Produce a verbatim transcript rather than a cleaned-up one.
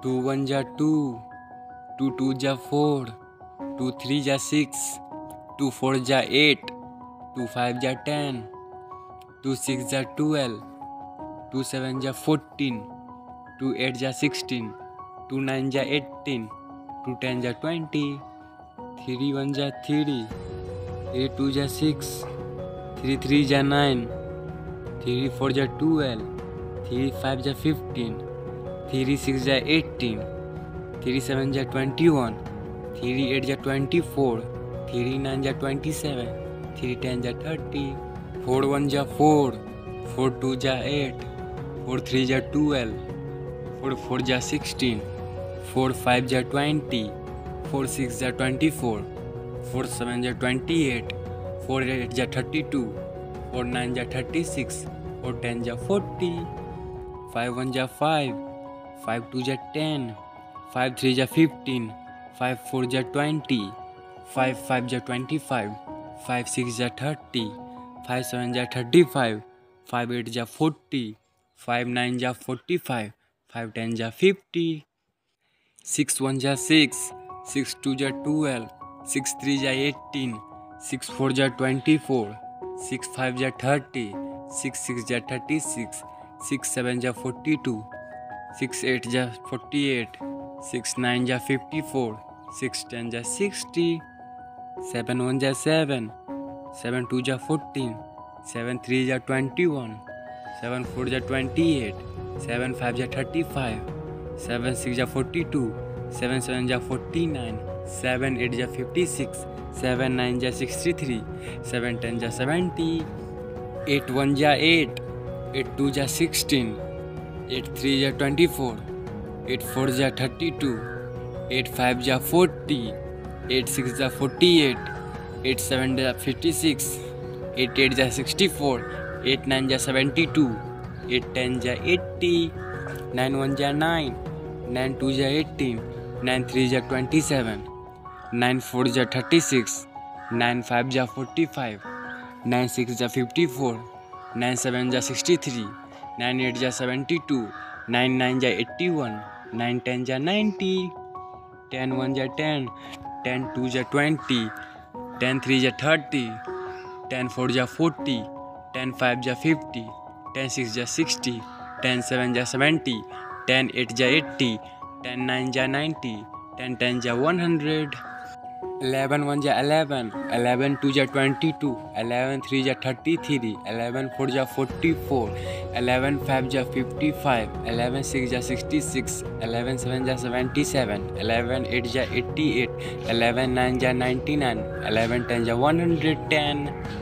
Two one ja two, two two ja four, two three ja six, two four ja eight, two five ja ten, two six ja twelve, two seven ja fourteen, two eight ja sixteen, two nine ja eighteen, two ten ja twenty, three one ja three, three two ja six, three three ja nine, three four ja twelve, three five ja fifteen, three six ja eighteen, three seven ja twenty-one, three eight ja twenty-four, three nine ja twenty-seven, three ten ja thirty, four one ja four, four two ja eight, four three ja twelve, four four ja sixteen, four five ja twenty, four six ja twenty-four, four seven ja twenty-eight, four eight ja thirty-two, four nine ja thirty-six, four ten ja forty, five one ja five, five two ja ten, five three ja fifteen, five four ja twenty, five five ja twenty-five, five six ja thirty, five seven ja thirty-five, five eight ja forty, five nine ja forty-five, five ten ja fifty, six one ja six, six two ja twelve, six three ja eighteen, six four ja twenty-four, six five ja thirty, six six ja thirty-six, six seven ja forty-two, six eight ja forty-eight, six nine ja fifty-four, six ten ja sixty, seven one ja seven, seven two ja fourteen, seven three ja twenty-one, seven four ja twenty-eight, seven five ja thirty-five, seven six ja forty-two, seven seven ja forty-nine, seven eight ja fifty-six, seven nine ja sixty-three, seven ten ja seventy, eight one ja eight, eight two ja sixteen, eight three ja twenty-four, eight four ja thirty-two, eight five ja forty, eight six ja forty-eight, eight seven ja fifty-six, eight eight ja sixty-four, eight nine ja seventy-two, eight ten ja eighty, nine one ja nine, nine two ja eighteen, nine three ja twenty-seven, nine four ja thirty-six, nine five ja forty-five, nine six ja fifty-four, nine seven ja sixty-three, nine eight ja seventy-two, nine nine ja eighty-one, nine ten ja ninety, ten one ja ten, ten two ja twenty, ten three ja thirty, ten four ja forty, ten five ja fifty, ten six ja sixty, ten seven ja seventy, ten eight ja eighty, ten nine ja ninety, ten ten ja one hundred, eleven one ja eleven, eleven two ja twenty-two, eleven three ja thirty-three, eleven four ja forty-four, eleven five ja fifty-five, eleven six ja sixty-six, eleven seven ja seventy-seven, eleven eight ja eighty-eight, eleven nine ja ninety-nine, eleven ten ja one hundred ten.